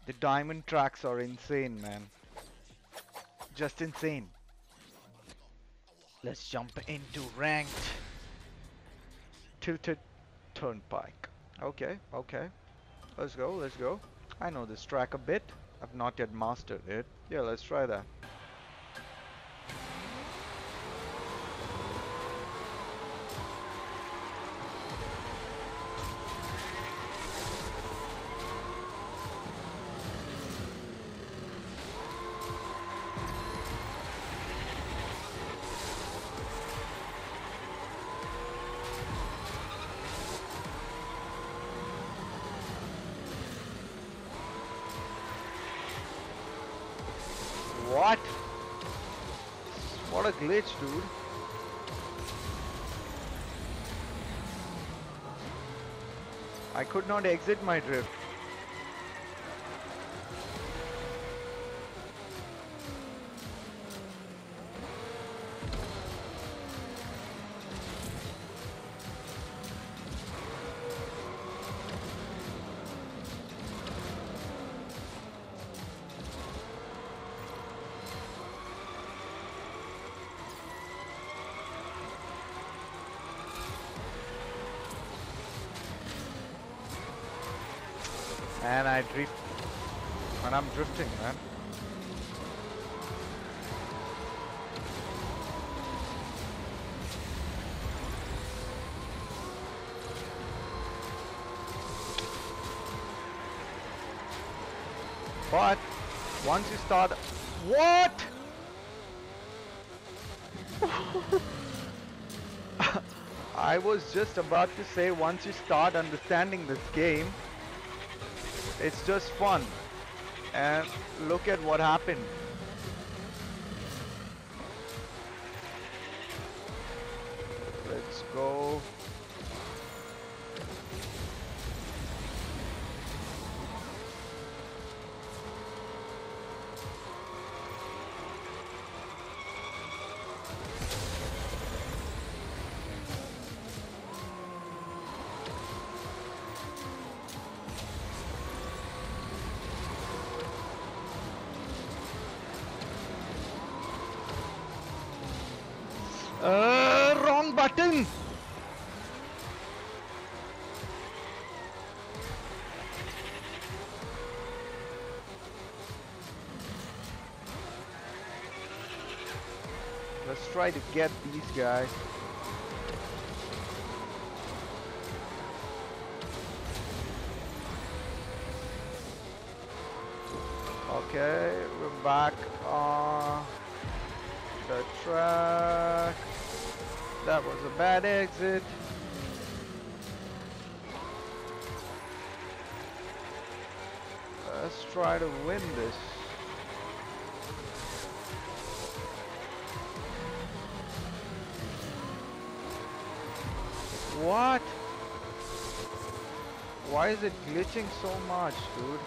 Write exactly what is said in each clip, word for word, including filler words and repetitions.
The diamond tracks are insane, man. Just insane. Let's jump into ranked tilted turnpike. Okay, okay. Let's go, let's go. I know this track a bit. I've not yet mastered it. Yeah, let's try that. What? What a glitch, dude. I could not exit my drift. And I drift. And I'm drifting, man. But once you start, what? I was just about to say, once you start understanding this game, it's just fun. And look at what happened. Let's go. Uh, wrong button. Let's try to get these guys. Okay, we're back on the track. That was a bad exit. Let's try to win this. What? Why is it glitching so much, dude?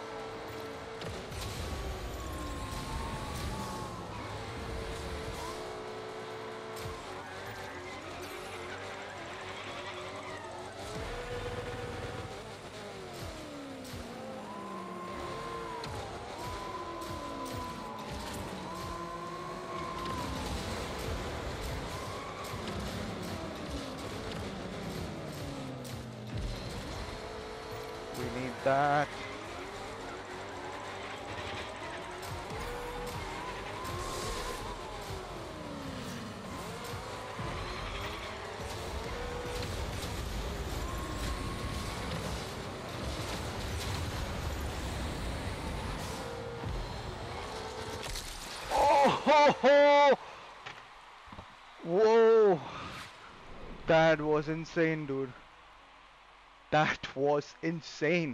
We need that. Oh ho ho! Whoa! That was insane, dude. That was insane.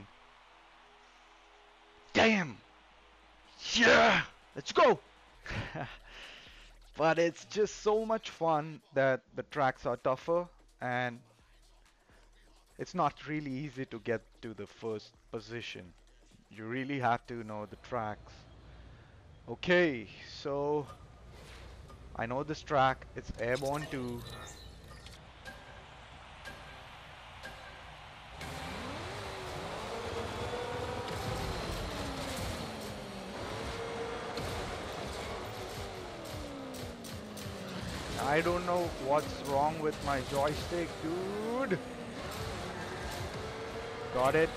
Damn! Yeah! Let's go! But it's just so much fun that the tracks are tougher and it's not really easy to get to the first position. You really have to know the tracks. Okay, so I know this track. It's Airborne two. I don't know what's wrong with my joystick, dude. Got it.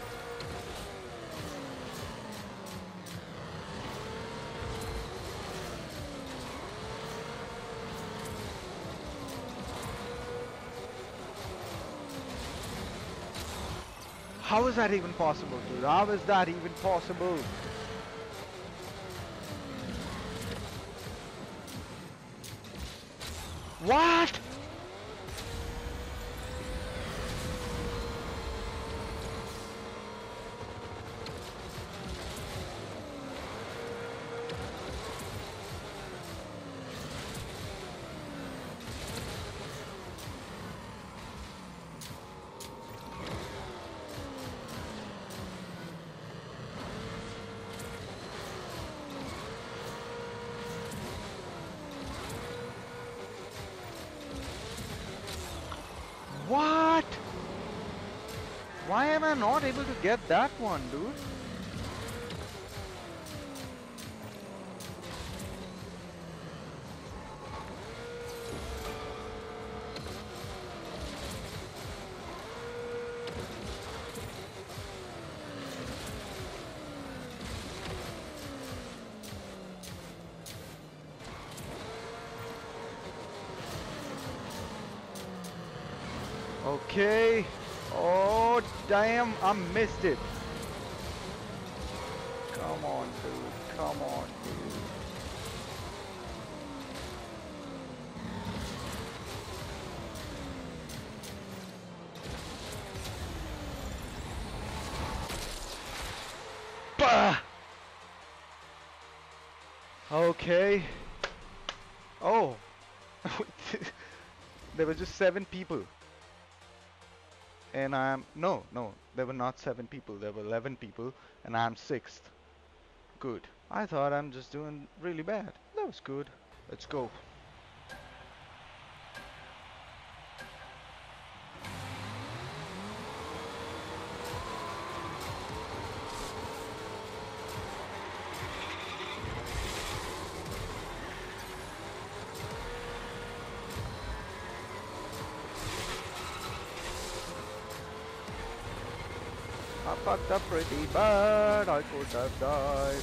How is that even possible, dude? How is that even possible? What? What? Why am I not able to get that one, dude? Okay. Oh, damn, I missed it. Come on, dude. Come on, dude. Bah! Okay. Oh. There were just seven people. And I'm no, no, there were not seven people, there were eleven people, and I'm sixth. Good. I thought I'm just doing really bad. That was good. Let's go. I fucked up pretty bad. I could have died.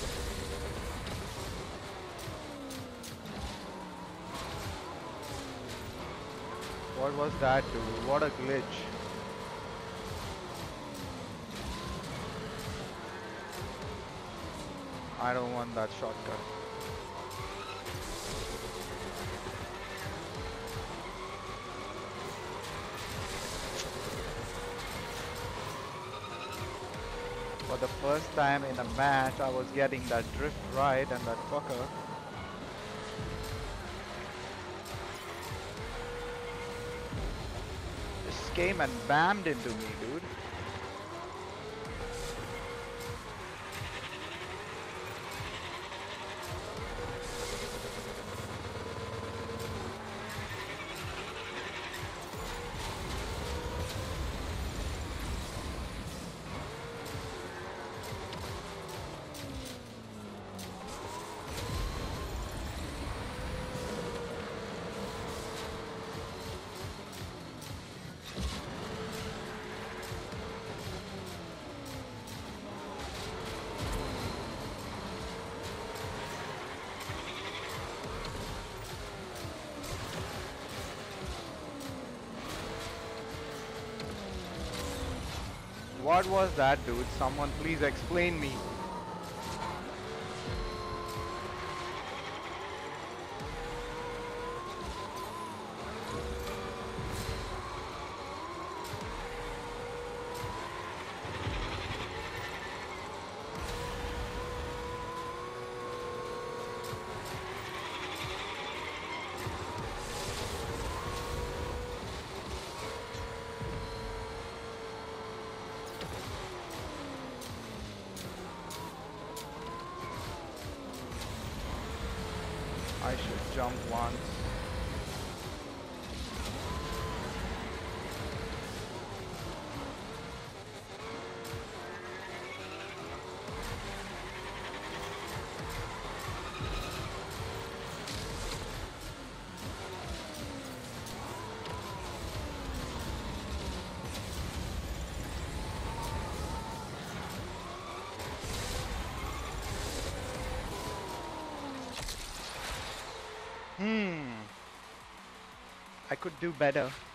What was that, dude? What a glitch. I don't want that shortcut. For the first time in a match, I was getting that drift right, and that fucker just came and bammed into me, dude. What was that, dude? Someone please explain me. I should jump once. Hmm, I could do better.